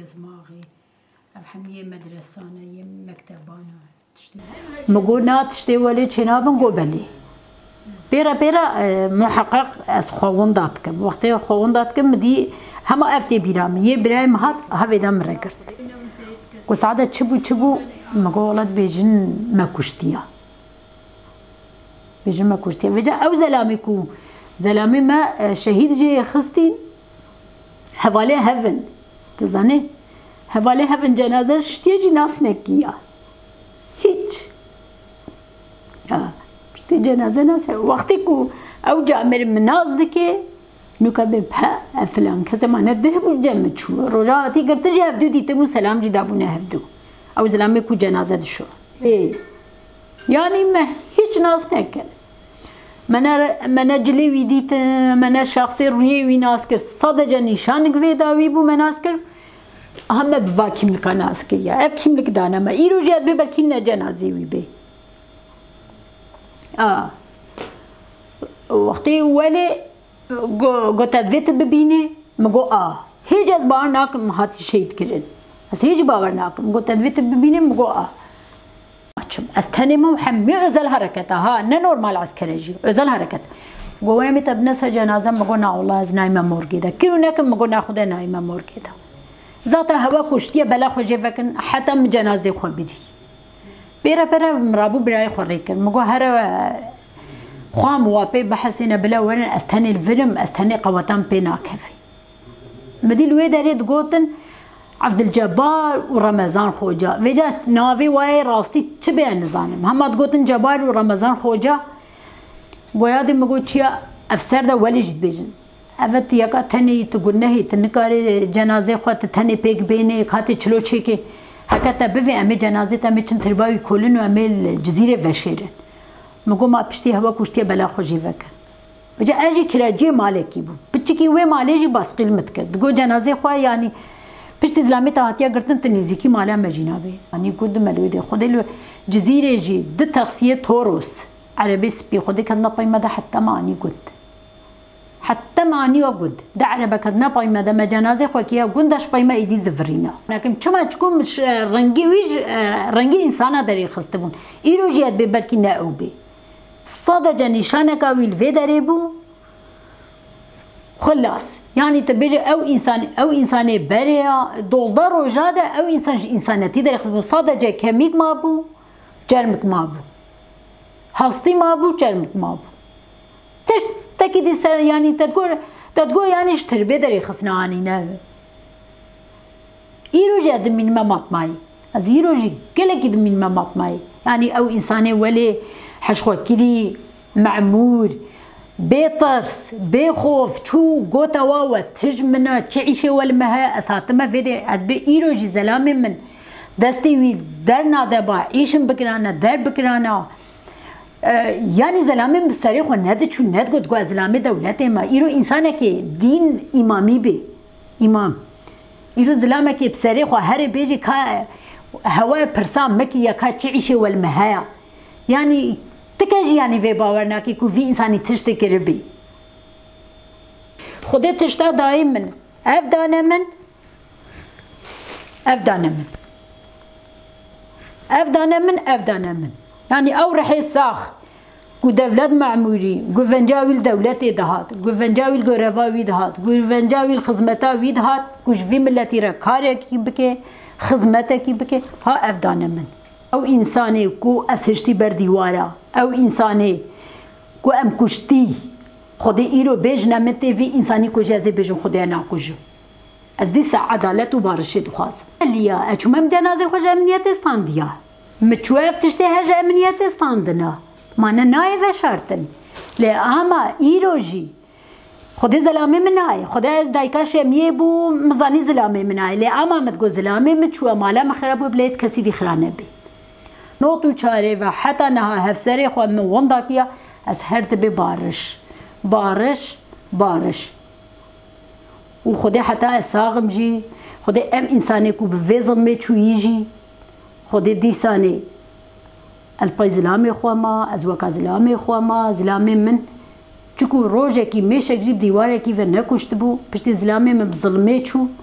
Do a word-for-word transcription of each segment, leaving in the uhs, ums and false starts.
دماغي أفهمي مدرسانة يم مكتبانا تشتي مقولنا تشتي ولي شنابن قبلي بيرا بيرا محقق از خوون داتكم وقتی خوون داتكم دي هما افتي بيرام يه برايم هات هفيدا مرقرت وسعادة چبو چبو مقولت بيجن ما كشتيا بيجن ما كشتيا بيجا او زلامي كو زلامي ما شهيد جي خستين حوالي هفن تزاني حوالي هفن جنازة شتيجي ناس نكيا هيج اه شتي جنازة ناس وقتی كو او جامر مناز دكي نوكا بها فلان كذا ما ندهب الجمع شو رجعتي قلت جي هفدو ديتمو سلام جدابونا هفدو او زلامي كو جنازة دشو ايه يعني ما هيج ناس نكل منا منا جلي ويديت منا شخصي روي وي ناس كر صدجا نشان قوي داوي بو مناس كر هم بوا كيملك ناس كيا اف كيملك دانا ما ايرو جات بي بلكي جنازي وي بي اه وقتي ولي قلت ادفيت ببيني مقو اه هيج از باور ناكم هاتي شهيد كرن بس هيج باور ناكم قلت ادفيت ببيني مقو اه استنمو حمي ازل حركتها ها نه نورمال عسكريجي ازل حركت قوامي تبنسها جنازه مقو نا والله از نايمه مورگيده كيلو نكم مقو ناخذ نايمه مورگيده ذات هوا كشتيه بلا خوجي فكن حتى من جنازه خو بدي بيرا بيرا مرابو براي خريكن مقو هر خوام وابي بحسنا بلا ورن استني الفيلم استني قوتان بينا كفي مدي الوي داريت قوتن عبد الجبار ورمضان خوجا وجا ناوي واي راستي تبع نظام محمد قوتن جبار ورمضان خوجا ويادي مقو تشيا افسر ده ولي جد بيجن افت يكا تني تقولنه تنكاري جنازه خوات تني بيك بيني خاتي چلو چيكي حكتا بفي امي جنازه تامي چن ترباوي كولن وامي الجزيره وشيرن مقو ما بشتي هوا كشتي بلا خوجي وكر وجا اجي كراجي مالكي بو بچكي وي مالجي بس قيمت كد گو جنازه خو يعني پشت اسلامی تاعتیا گرتن تنیزیکی مالا مجینابه يعني قد ملوده خود له جزيره جي د تغسيه توروس عربي سبي خود كدنا قيمه ده حتى ماني قد حتى ماني قد ده عربه كدنا قيمه ده مجنازه خوكيا قندش قيمه ايدي زفرينا لكن چما تكون مش رنگي ويج رنگي انسانه دري خستبون ايرو جيت ببلكي ناوبي صدج نشانك ويل فيدريبو خلاص يعني تبيجي او انسان او انساني بريا دوزدا روجاده او انسان انسانتي در خدمت صادجه كميك مابو جرمك مابو هستي مابو جرمك مابو تش تكيدي سر يعني تتقول تتقول يعني اشتربي دري خصناني نه ايرو جاد من ما مطماي از ايرو جي كلك من ما مطماي يعني او انساني ولي حشخو كلي معمور بيطرس بيخوف تو قوتا واوا تجمنا تعيشي والمها اساتما فيدي ادبي ايروجي زلامي من دستي ويل درنا دبا عيشن بكرانا در بكرانا آه يعني زلامي بسريخ وند شو ند قد قو زلامي دولتي ما ايرو انسانك دين امامي بي امام ايرو زلامك بسريخ هر بيجي كا هوا برسام مكي يا كا تعيشي والمها يعني تكاجي يعني في باورنا كي كو في انساني تشتي كربي خودت تشتا دائما اف دانا من اف دانا من اف دانا من اف دانا من يعني او رح يساخ كو دولت معموري كو فنجاوي الدولتي دهات كو فنجاوي الغرفاوي دهات كو فنجاوي الخزمتاوي دهات كو في ملتي ركاري كي بكي خزمتك كي بكي ها اف دانا من او انساني كو اسهشتي برديوارا او انساني كو ام كشتي خدي ايرو بيج نمتي في انساني كو جازي بيجن خدي انا كوجو ادي عدالة وبارشة خاص اللي اشو مم جنازة خوش امنيات استانديا متشوف تشتي هجا امنيات استاندنا مانا ناي فشارتن لا اما ايرو جي خدي زلامي مناي خدي دايكا شميه بو مزاني زلامي مناي لا اما متقو زلامي متشوف مالا مخرب بليت كسي دي خرانه بي نوتو چاره و حتی نه هفسری خو من وندا کیا از هر تبی بارش بارش بارش و خودی حتی اساقم جی خودی ام انسانی کو بویزم می چویی جی خودی دیسانی الپای زلامی خو ما از وکا زلامی خو ما زلامی من چکو روزه کی میشه جیب دیواره کی و نکشت بو پشت زلامی من بظلمه چو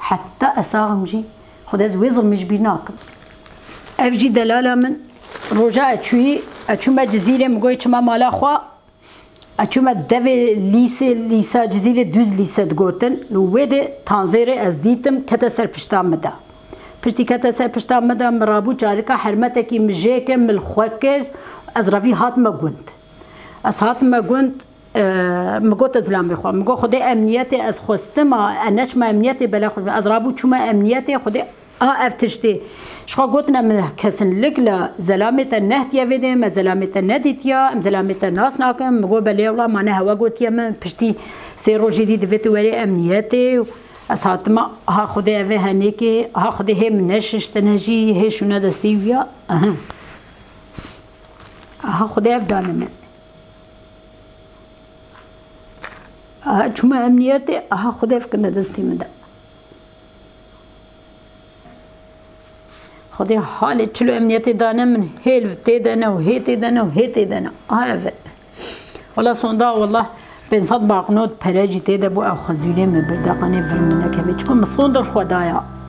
حتى اساغم جي خدا زويزر مش بيناكم افجي دلاله من رجاء تشوي اتشوما جزيره مقوي تشما مالا خوا اتشوما دفي ليسي ليسا جزيره دوز ليسا دقوتن لو ويدي تانزيري از ديتم كتا سر پشتا مدا پشتی كتا سر پشتا مدا مرابو جاركا حرمتكي مجيك ملخوكر از رافي هاتما قند از هاتما قند مقوت زلام بخوا مقو خدي امنيتي از خوستما انش ما امنيتي بلا خوش از رابو چوما امنيتي خدي اه افتشتي شخا قلتنا من كسن لقلا زلامة النهت يا فيدي ما زلامة النديت يا ام زلامة الناس ناكم مقو بلي والله معناها هوا قلت يا من بشتي سيرو جديد فيتو وري امنيتي اساتما ها خدي افي هنيكي ها خدي هي منش اشتنجي هي شو نادا سيويا اها ها خدي افدانا من ها چوما امنيتي ها خدي افكنا دستي من دا خدي حالي تشلو امنيتي دانا من هيل تيدانا وهي تيدانا وهي تيدانا ها والله صندا والله بين صد باقنود براجي تيدا بو او خزولي من برداقاني فرمنا كبي تكون مصوند الخدايا